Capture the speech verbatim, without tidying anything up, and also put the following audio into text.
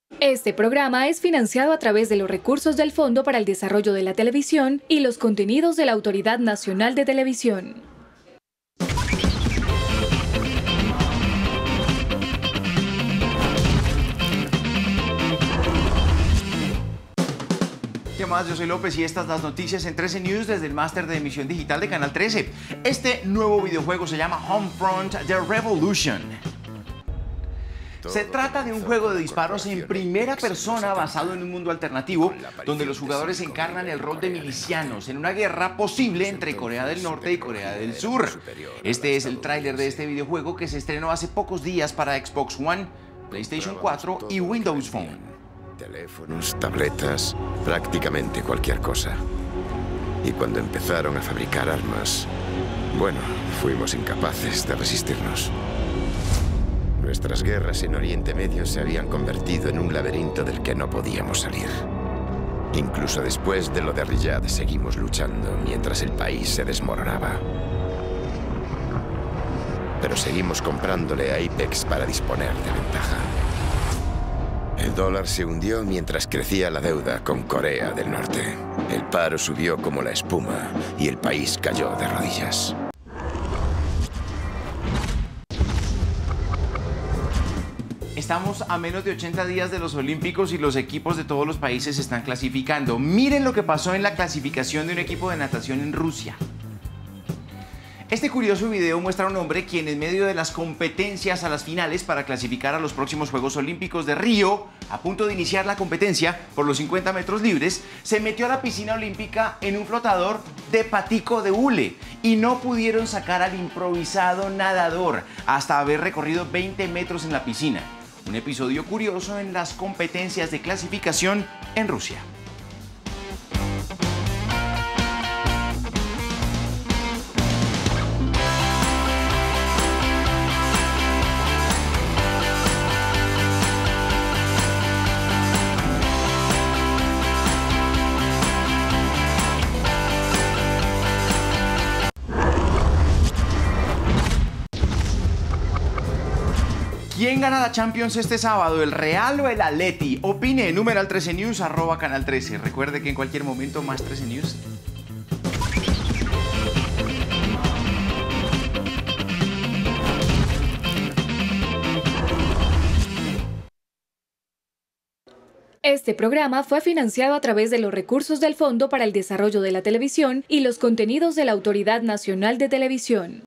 Este programa es financiado a través de los recursos del Fondo para el Desarrollo de la Televisión y los contenidos de la Autoridad Nacional de Televisión. ¿Qué más? Yo soy López y estas las noticias en trece News desde el máster de emisión digital de Canal trece. Este nuevo videojuego se llama Homefront: The Revolution. Se trata de un juego de disparos en primera persona basado en un mundo alternativo donde los jugadores encarnan el rol de milicianos en una guerra posible entre Corea del Norte y Corea del Sur. Este es el tráiler de este videojuego que se estrenó hace pocos días para Xbox One, PlayStation cuatro y Windows Phone. Teléfonos, tabletas, prácticamente cualquier cosa. Y cuando empezaron a fabricar armas, bueno, fuimos incapaces de resistirnos. Nuestras guerras en Oriente Medio se habían convertido en un laberinto del que no podíamos salir. Incluso después de lo de Riyadh seguimos luchando mientras el país se desmoronaba. Pero seguimos comprándole a Apex para disponer de ventaja. El dólar se hundió mientras crecía la deuda con Corea del Norte. El paro subió como la espuma y el país cayó de rodillas. Estamos a menos de ochenta días de los Olímpicos y los equipos de todos los países se están clasificando. Miren lo que pasó en la clasificación de un equipo de natación en Rusia. Este curioso video muestra a un hombre quien en medio de las competencias a las finales para clasificar a los próximos Juegos Olímpicos de Río, a punto de iniciar la competencia por los cincuenta metros libres, se metió a la piscina olímpica en un flotador de patico de hule y no pudieron sacar al improvisado nadador hasta haber recorrido veinte metros en la piscina. Un episodio curioso en las competencias de clasificación en Rusia. ¿Quién gana la Champions este sábado, el Real o el Atleti? Opine en numeral trece News, arroba Canal trece. Recuerde que en cualquier momento más trece News. Este programa fue financiado a través de los recursos del Fondo para el Desarrollo de la Televisión y los contenidos de la Autoridad Nacional de Televisión.